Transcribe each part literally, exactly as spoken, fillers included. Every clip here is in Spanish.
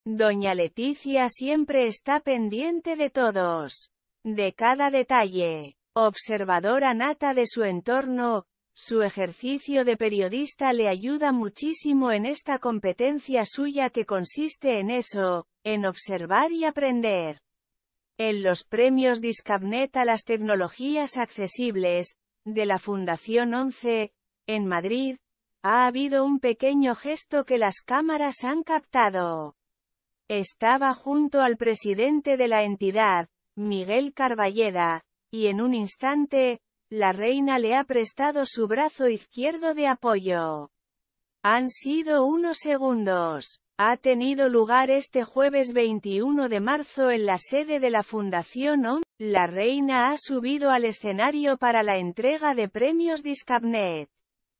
Doña Leticia siempre está pendiente de todos, de cada detalle. Observadora nata de su entorno, su ejercicio de periodista le ayuda muchísimo en esta competencia suya que consiste en eso, en observar y aprender. En los premios Discapnet a las tecnologías accesibles, de la Fundación once, en Madrid, ha habido un pequeño gesto que las cámaras han captado. Estaba junto al presidente de la entidad, Miguel Carballeda, y en un instante, la reina le ha prestado su brazo izquierdo de apoyo. Han sido unos segundos. Ha tenido lugar este jueves veintiuno de marzo en la sede de la Fundación once. La reina ha subido al escenario para la entrega de premios Discapnet.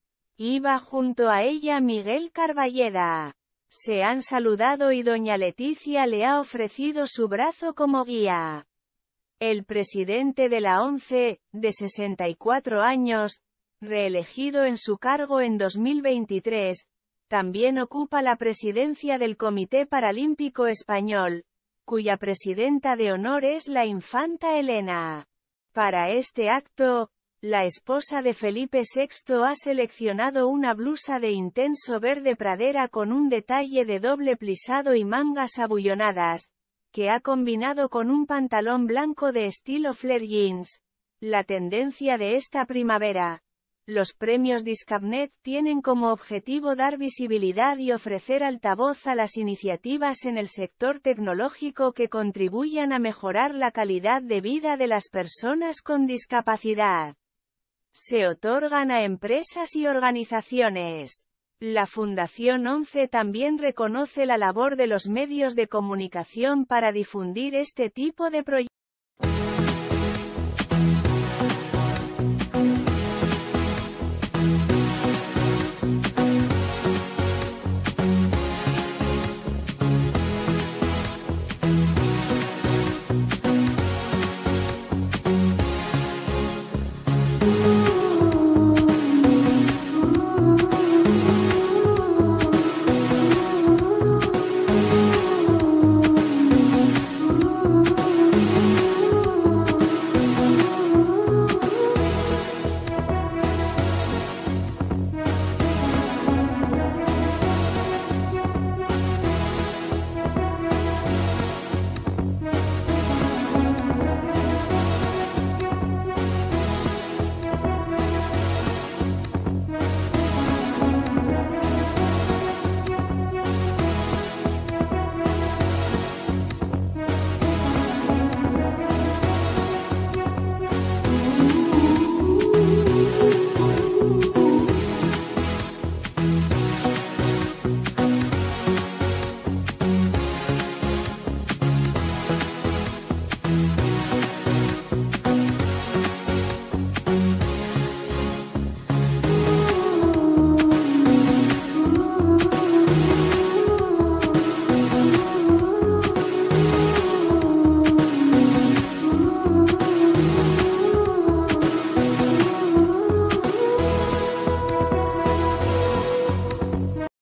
Iba junto a ella Miguel Carballeda. Se han saludado y doña Leticia le ha ofrecido su brazo como guía. El presidente de la ONCE, de sesenta y cuatro años, reelegido en su cargo en dos mil veintitrés, también ocupa la presidencia del Comité Paralímpico Español, cuya presidenta de honor es la infanta Elena. Para este acto, la esposa de Felipe sexto ha seleccionado una blusa de intenso verde pradera con un detalle de doble plisado y mangas abullonadas, que ha combinado con un pantalón blanco de estilo flare jeans, la tendencia de esta primavera. Los premios Discapnet tienen como objetivo dar visibilidad y ofrecer altavoz a las iniciativas en el sector tecnológico que contribuyan a mejorar la calidad de vida de las personas con discapacidad. Se otorgan a empresas y organizaciones. La Fundación once también reconoce la labor de los medios de comunicación para difundir este tipo de proyectos.